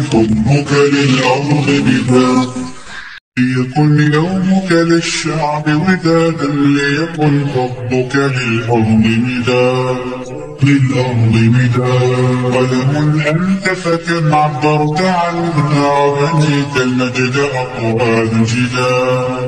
حبك للأرض بداد. ليكن يومك للشعب ودادا، ليكن حبك للأرض مداد. قلم أنت فكم عبرت عنها، وبنيت المجد أقوال جداد.